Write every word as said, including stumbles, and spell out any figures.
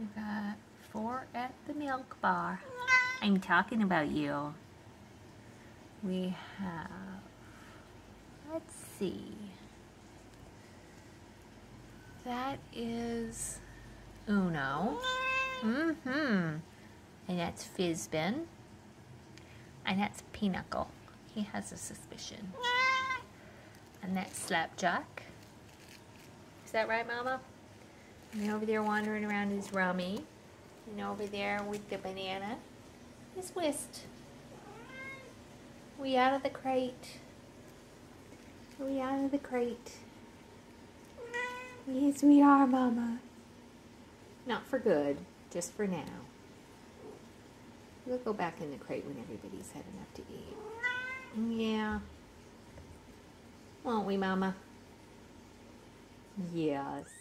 We've got four at the milk bar. I'm talking about you. We have, let's see, that is Uno. Mm-hmm. And that's Fizbin. And that's Pinochle. He has a suspicion. And that's Slapjack. Is that right, Mama? And over there wandering around is Rummy. And over there with the banana is Whist. We out of the crate. We out of the crate. Yes, we are, Mama. Not for good, just for now. We'll go back in the crate when everybody's had enough to eat. Yeah. Won't we, Mama? Yes.